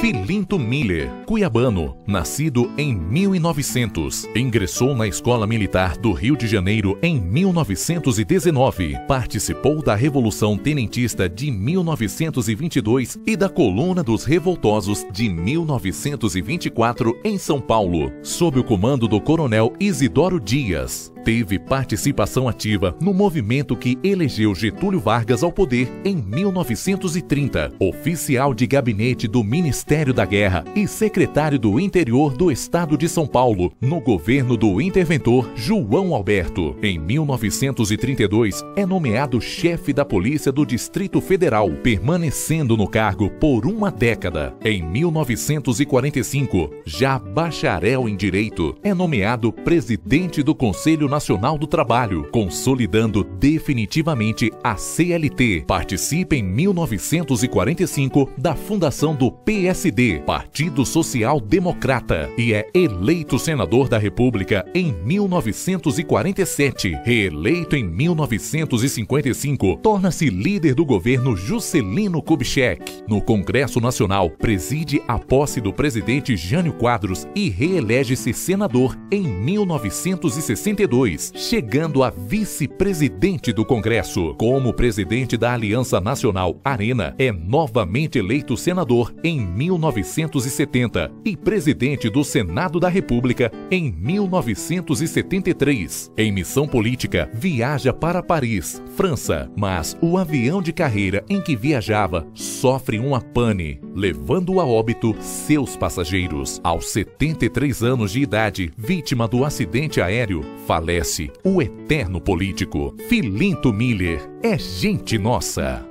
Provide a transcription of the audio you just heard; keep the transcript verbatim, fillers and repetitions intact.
Filinto Miller, cuiabano, nascido em mil e novecentos. Ingressou na Escola Militar do Rio de Janeiro em mil novecentos e dezenove. Participou da Revolução Tenentista de mil novecentos e vinte e dois e da Coluna dos Revoltosos de mil novecentos e vinte e quatro em São Paulo, sob o comando do Coronel Isidoro Dias. Teve participação ativa no movimento que elegeu Getúlio Vargas ao poder em mil novecentos e trinta, oficial de gabinete do Ministério da Guerra e secretário do Interior do Estado de São Paulo, no governo do interventor João Alberto. Em mil novecentos e trinta e dois, é nomeado chefe da Polícia do Distrito Federal, permanecendo no cargo por uma década. Em mil novecentos e quarenta e cinco, já bacharel em Direito, é nomeado presidente do Conselho Nacional do Trabalho, consolidando definitivamente a C L T. Participa em mil novecentos e quarenta e cinco da fundação do P S D, Partido Social Democrata, e é eleito senador da República em mil novecentos e quarenta e sete. Reeleito em mil novecentos e cinquenta e cinco, torna-se líder do governo Juscelino Kubitschek. No Congresso Nacional, preside a posse do presidente Jânio Quadros e reelege-se senador em mil novecentos e sessenta e dois. Chegando a vice-presidente do Congresso. Como presidente da Aliança Nacional Arena, é novamente eleito senador em mil novecentos e setenta e presidente do Senado da República em mil novecentos e setenta e três. Em missão política, viaja para Paris, França, mas o avião de carreira em que viajava sofre uma pane, levando a óbito seus passageiros. Aos setenta e três anos de idade, vítima do acidente aéreo, falece o eterno político. Filinto Miller é gente nossa.